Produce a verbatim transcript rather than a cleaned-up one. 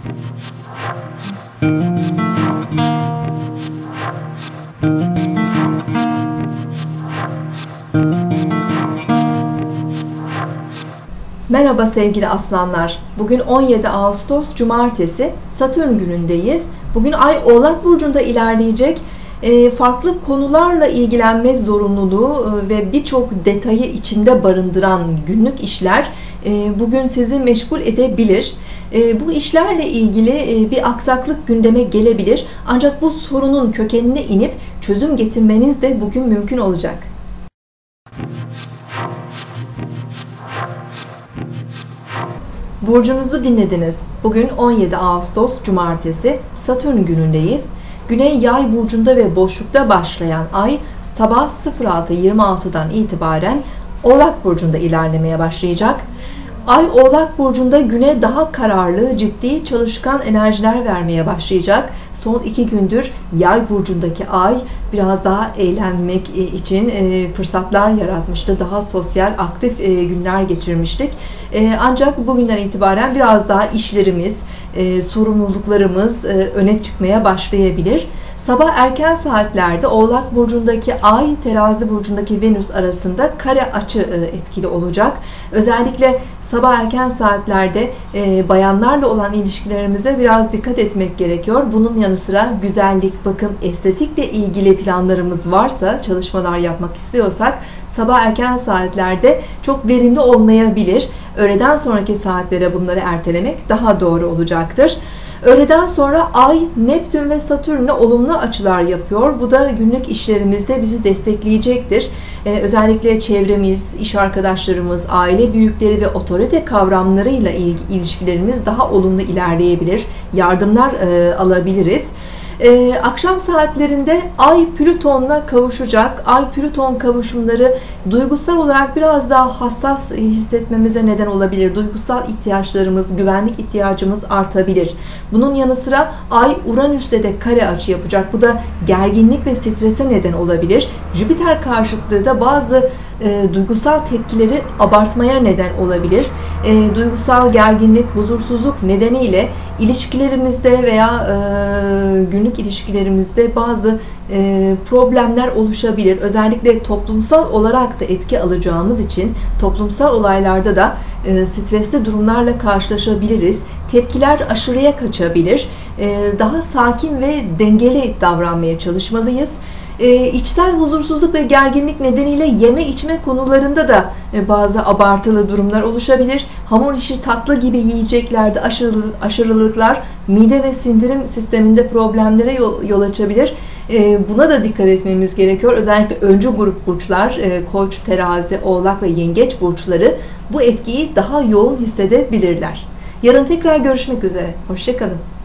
Merhaba sevgili aslanlar. Bugün on yedi Ağustos Cumartesi, Satürn günündeyiz. Bugün Ay Oğlak Burcu'nda ilerleyecek. Farklı konularla ilgilenme zorunluluğu ve birçok detayı içinde barındıran günlük işler bugün sizi meşgul edebilir. Bu işlerle ilgili bir aksaklık gündeme gelebilir. Ancak bu sorunun kökenine inip çözüm getirmeniz de bugün mümkün olacak. Burcunuzu dinlediniz. Bugün on yedi Ağustos Cumartesi, Satürn günündeyiz. Güney Yay burcunda ve boşlukta başlayan Ay sabah sıfır altı yirmi altıdan itibaren Oğlak burcunda ilerlemeye başlayacak. Ay Oğlak burcunda güne daha kararlı, ciddi, çalışkan enerjiler vermeye başlayacak. Son iki gündür Yay burcundaki Ay biraz daha eğlenmek için fırsatlar yaratmıştı. Daha sosyal, aktif günler geçirmiştik. Ancak bugünden itibaren biraz daha işlerimiz, sorumluluklarımız öne çıkmaya başlayabilir. Sabah erken saatlerde Oğlak burcundaki Ay, Terazi burcundaki Venüs arasında kare açı etkili olacak. Özellikle sabah erken saatlerde bayanlarla olan ilişkilerimize biraz dikkat etmek gerekiyor. Bunun yanı sıra güzellik, bakım, estetikle ilgili planlarımız varsa, çalışmalar yapmak istiyorsak sabah erken saatlerde çok verimli olmayabilir. Öğleden sonraki saatlere bunları ertelemek daha doğru olacaktır. Öğleden sonra Ay, Neptün ve Satürn'le olumlu açılar yapıyor. Bu da günlük işlerimizde bizi destekleyecektir. Ee, özellikle çevremiz, iş arkadaşlarımız, aile büyükleri ve otorite kavramlarıyla ilişkilerimiz daha olumlu ilerleyebilir. Yardımlar e, alabiliriz. Ee, akşam saatlerinde Ay Plüton'la kavuşacak. Ay Plüton kavuşumları duygusal olarak biraz daha hassas hissetmemize neden olabilir. Duygusal ihtiyaçlarımız, güvenlik ihtiyacımız artabilir. Bunun yanı sıra Ay Uranüs'te de kare açı yapacak. Bu da gerginlik ve strese neden olabilir. Jüpiter karşıtlığı da bazı e, duygusal tepkileri abartmaya neden olabilir. E, duygusal gerginlik, huzursuzluk nedeniyle ilişkilerimizde veya e, günlük ilişkilerimizde bazı e, problemler oluşabilir. Özellikle toplumsal olarak da etki alacağımız için toplumsal olaylarda da e, stresli durumlarla karşılaşabiliriz. Tepkiler aşırıya kaçabilir. E, daha sakin ve dengeli davranmaya çalışmalıyız. E, içsel huzursuzluk ve gerginlik nedeniyle yeme içme konularında da e, bazı abartılı durumlar oluşabilir. Hamur işi, tatlı gibi yiyeceklerde aşırı, aşırılıklar mide ve sindirim sisteminde problemlere yol, yol açabilir. E, buna da dikkat etmemiz gerekiyor. Özellikle öncü grup burçlar, e, Koç, Terazi, Oğlak ve Yengeç burçları bu etkiyi daha yoğun hissedebilirler. Yarın tekrar görüşmek üzere. Hoşça kalın.